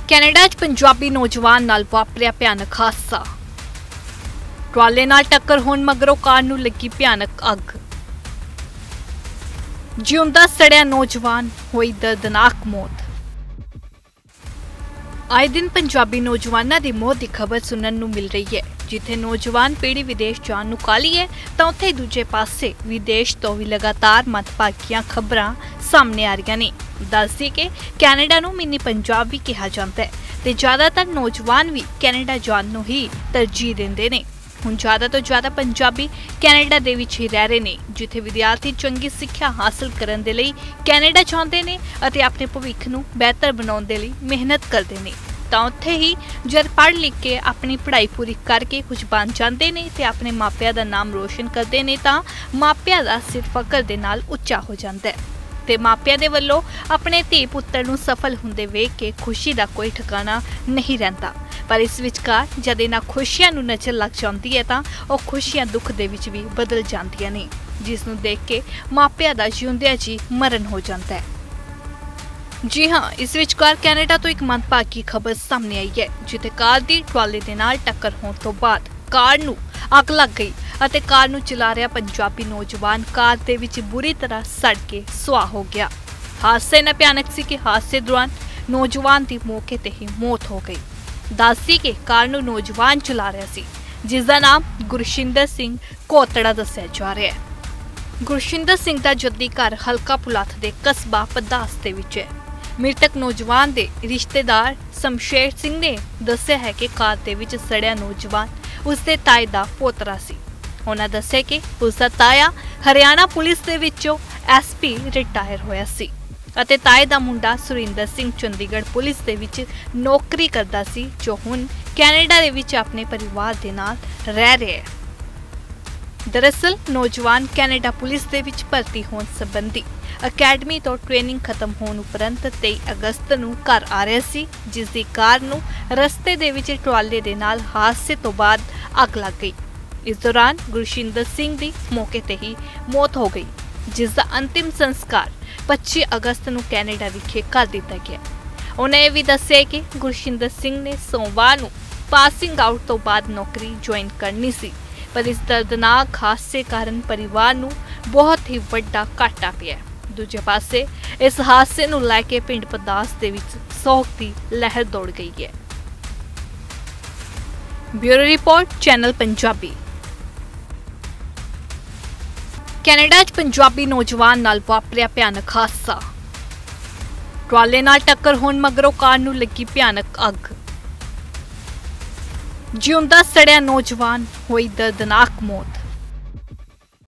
Canada 'ਚ ਪੰਜਾਬੀ ਨੌਜਵਾਨ ਨਾਲ ਵਾਪਰਿਆ ਭਿਆਨਕ ਹਾਦਸਾ। ਟਰਾਲੇ ਨਾਲ ਟੱਕਰ ਹੋਣ ਮਗਰੋਂ ਕਾਰ ਨੂੰ ਲੱਗੀ ਭਿਆਨਕ ਅੱਗ। ਜਿਉਂਦਾ ਸੜਿਆ ਨੌਜਵਾਨ, ਹੋਈ ਦਰਦਨਾਕ ਮੌਤ। ਆਏ ਦਿਨ ਪੰਜਾਬੀ ਨੌਜਵਾਨਾਂ ਦੀ ਮੌਤ ਦੀ ਖਬਰ ਸੁਣਨ ਨੂੰ ਮਿਲ ਰਹੀ ਹੈ। ਜਿੱਥੇ ਨੌਜਵਾਨ ਪੀੜ੍ਹੀ ਵਿਦੇਸ਼ ਜਾਣ ਨੂੰ ਕਾਹਲੀ ਹੈ, ਤਾਂ ਉੱਥੇ ਦੂਜੇ ਪਾਸੇ ਵਿਦੇਸ਼ ਤੋਂ ਵੀ ਲਗਾਤਾਰ ਮੰਦਭਾਗੀਆਂ ਖਬਰਾਂ ਸਾਹਮਣੇ ਆ ਰਹੀਆਂ ਨੇ। ਦੱਸਦੀ ਕਿ ਕੈਨੇਡਾ ਨੂੰ ਮਿੰਨੀ ਪੰਜਾਬ ਵੀ ਕਿਹਾ ਜਾਂਦਾ ਹੈ ਤੇ ਜ਼ਿਆਦਾਤਰ ਨੌਜਵਾਨ ਵੀ ਕੈਨੇਡਾ ਜਾਣ ਨੂੰ ਹੀ ਤਰਜੀਹ ਦਿੰਦੇ ਨੇ। ਹੁਣ ਜ਼ਿਆਦਾ ਤੋਂ ਜ਼ਿਆਦਾ ਪੰਜਾਬੀ ਕੈਨੇਡਾ ਦੇ ਵਿੱਚ ਹੀ ਰਹਿ ਰਹੇ ਨੇ, ਜਿੱਥੇ ਵਿਦਿਆਰਥੀ ਚੰਗੀ ਸਿੱਖਿਆ ਹਾਸਲ ਕਰਨ ਦੇ ਲਈ ਕੈਨੇਡਾ ਜਾਂਦੇ ਨੇ ਅਤੇ ਆਪਣੇ ਭਵਿੱਖ ਨੂੰ ਬਿਹਤਰ ਬਣਾਉਣ ਦੇ ਲਈ ਮਿਹਨਤ ਕਰਦੇ ਨੇ। ਤਾਂ ਉੱਥੇ ਹੀ ਜਦ ਪੜ੍ਹ ਲਿਖ ਕੇ ਆਪਣੀ ਪੜ੍ਹਾਈ ਪੂਰੀ ਕਰਕੇ ਕੁਝ ਬਣ ਜਾਂਦੇ ਨੇ ਤੇ ਆਪਣੇ ਮਾਪਿਆਂ ਦਾ ਨਾਮ ਰੋਸ਼ਨ ਕਰਦੇ ਨੇ, ਤਾਂ ਮਾਪਿਆਂ ਦਾ ਸਿਰ ਫਖਰ ਦੇ ਨਾਲ ਉੱਚਾ ਹੋ ਜਾਂਦਾ ਹੈ ਤੇ ਮਾਪਿਆਂ ਦੇ ਵੱਲੋਂ ਆਪਣੇ ਧੀ ਪੁੱਤਰ ਨੂੰ ਸਫਲ ਹੁੰਦੇ ਵੇਖ ਕੇ ਖੁਸ਼ੀ ਦਾ ਕੋਈ ਠਿਕਾਣਾ ਨਹੀਂ ਰਹਿੰਦਾ। ਪਰ ਇਸ ਵਿਚਕਾਰ ਜਦ ਇਹਨਾਂ ਖੁਸ਼ੀਆਂ ਨੂੰ ਨਜ਼ਰ ਲੱਗ ਜਾਂਦੀ ਹੈ ਤਾਂ ਉਹ ਖੁਸ਼ੀਆਂ ਦੁੱਖ ਦੇ ਵਿੱਚ ਵੀ ਬਦਲ ਜਾਂਦੀਆਂ ਨੇ, ਜਿਸ ਨੂੰ ਦੇਖ ਕੇ ਮਾਪਿਆਂ ਦਾ ਜਿਉਂਦਿਆਂ ਜੀ ਮਰਨ ਹੋ ਜਾਂਦਾ ਹੈ। ਜੀ ਹਾਂ, ਇਸ ਵਿਚਕਾਰ ਕੈਨੇਡਾ ਤੋਂ ਇੱਕ ਮੰਦਭਾਗੀ ਖਬਰ ਸਾਹਮਣੇ ਆਈ ਹੈ, ਜਿੱਥੇ ਕਾਰ ਦੀ ਟਰਾਲੇ ਦੇ ਨਾਲ ਟੱਕਰ ਹੋਣ ਤੋਂ ਬਾਅਦ ਕਾਰ ਨੂੰ ਅੱਗ ਲੱਗ ਗਈ ਅਤੇ ਕਾਰ ਨੂੰ ਚਲਾ ਰਿਹਾ ਪੰਜਾਬੀ ਨੌਜਵਾਨ ਕਾਰ ਦੇ ਵਿੱਚ ਬੁਰੀ ਤਰ੍ਹਾਂ ਸੜ ਕੇ ਸੁਆਹ ਹੋ ਗਿਆ। ਹਾਦਸਾ ਇੰਨਾ ਭਿਆਨਕ ਸੀ ਕਿ ਹਾਦਸੇ ਦੌਰਾਨ ਨੌਜਵਾਨ ਦੀ ਮੌਕੇ ਤੇ ਹੀ ਮੌਤ ਹੋ ਗਈ। ਦੱਸਦੀ ਕਿ ਕਾਰ ਨੂੰ ਨੌਜਵਾਨ ਚਲਾ ਰਿਹਾ ਸੀ, ਜਿਸ ਦਾ ਨਾਮ ਗੁਰਸ਼ਿੰਦਰ ਸਿੰਘ ਕੋਤੜਾ ਦੱਸਿਆ ਜਾ ਰਿਹਾ ਹੈ। ਗੁਰਸ਼ਿੰਦਰ ਸਿੰਘ ਦਾ ਜੱਦੀ ਘਰ ਹਲਕਾ ਪੁਲਾਥ ਦੇ ਕਸਬਾ ਪਦਾਸ ਦੇ ਵਿੱਚ ਹੈ। ਮ੍ਰਿਤਕ ਨੌਜਵਾਨ ਦੇ ਰਿਸ਼ਤੇਦਾਰ ਸ਼ਮਸ਼ੇਰ ਸਿੰਘ ਨੇ ਦੱਸਿਆ ਹੈ ਕਿ ਕਾਰ ਦੇ ਵਿੱਚ ਸੜਿਆ ਨੌਜਵਾਨ ਉਸਦੇ ਤਾਏ ਦਾ ਪੋਤਰਾ ਸੀ। ਉਹਨਾਂ ਦੱਸਿਆ ਕਿ ਉਸਦਾ ਤਾਇਆ ਹਰਿਆਣਾ ਪੁਲਿਸ ਦੇ ਵਿੱਚੋਂ SP ਰਿਟਾਇਰ ਹੋਇਆ ਸੀ ਅਤੇ ਤਾਏ ਦਾ ਮੁੰਡਾ ਸੁਰਿੰਦਰ ਸਿੰਘ ਚੰਡੀਗੜ੍ਹ ਪੁਲਿਸ ਦੇ ਵਿੱਚ ਨੌਕਰੀ ਕਰਦਾ ਸੀ, ਜੋ ਹੁਣ ਕੈਨੇਡਾ ਦੇ ਵਿੱਚ ਆਪਣੇ ਪਰਿਵਾਰ ਦੇ ਨਾਲ ਰਹਿ ਰਿਹਾ ਹੈ। ਦਰਅਸਲ ਨੌਜਵਾਨ ਕੈਨੇਡਾ ਪੁਲਿਸ ਦੇ ਵਿੱਚ ਭਰਤੀ ਹੋਣ ਸੰਬੰਧੀ ਅਕੈਡਮੀ ਤੋਂ ਟ੍ਰੇਨਿੰਗ ਖਤਮ ਹੋਣ ਉਪਰੰਤ 23 ਅਗਸਤ ਨੂੰ ਘਰ ਆ ਰਿਹਾ ਸੀ, ਜਿਸ ਦੀ ਕਾਰ ਨੂੰ ਰਸਤੇ ਦੇ ਵਿੱਚ ਟਰਾਲੇ ਦੇ ਨਾਲ ਹਾਦਸੇ ਤੋਂ ਬਾਅਦ ਅੱਗ ਲੱਗ ਗਈ। ਇਸ ਦੌਰਾਨ ਗੁਰਸ਼ਿੰਦਰ ਸਿੰਘ ਦੀ ਮੌਕੇ ਤੇ ਹੀ ਮੌਤ ਹੋ ਗਈ, ਜਿਸ ਦਾ ਅੰਤਿਮ ਸੰਸਕਾਰ 25 ਅਗਸਤ ਨੂੰ ਕੈਨੇਡਾ ਵਿਖੇ ਕਰ ਦਿੱਤਾ ਗਿਆ। ਉਹਨਾਂ ਇਹ ਵੀ ਦੱਸਿਆ ਕਿ ਗੁਰਸ਼ਿੰਦਰ ਸਿੰਘ ਨੇ ਸੋਮਵਾਰ ਨੂੰ ਪਾਸਿੰਗ ਆਊਟ ਤੋਂ ਬਾਅਦ ਨੌਕਰੀ ਜੁਆਇਨ ਕਰਨੀ ਸੀ, ਪਰ ਇਸ ਦਰਦਨਾਕ ਹਾਦਸੇ ਕਾਰਨ ਪਰਿਵਾਰ ਨੂੰ ਬਹੁਤ ਹੀ ਵੱਡਾ ਘਾਟਾ ਪਿਆ। ਦੂਜੇ ਪਾਸੇ ਇਸ ਹਾਦਸੇ ਨੂੰ ਲੈ ਕੇ ਪਿੰਡ ਪਦਾਸ ਦੇ ਵਿੱਚ ਸੋਗ ਦੀ ਲਹਿਰ ਦੌੜ ਗਈ ਹੈ। Bureau report, channel Punjabi. Canada 'ਚ ਪੰਜਾਬੀ ਨੌਜਵਾਨ ਨਾਲ ਵਾਪਰਿਆ ਭਿਆਨਕ ਹਾਦਸਾ। ਟਰਾਲੇ ਨਾਲ ਟੱਕਰ ਹੋਣ ਮਗਰੋਂ ਕਾਰ ਨੂੰ ਲੱਗੀ ਭਿਆਨਕ ਅੱਗ। ਜਿਉਂਦਾ ਸੜਿਆ ਨੌਜਵਾਨ, ਹੋਈ ਦਰਦਨਾਕ ਮੌਤ।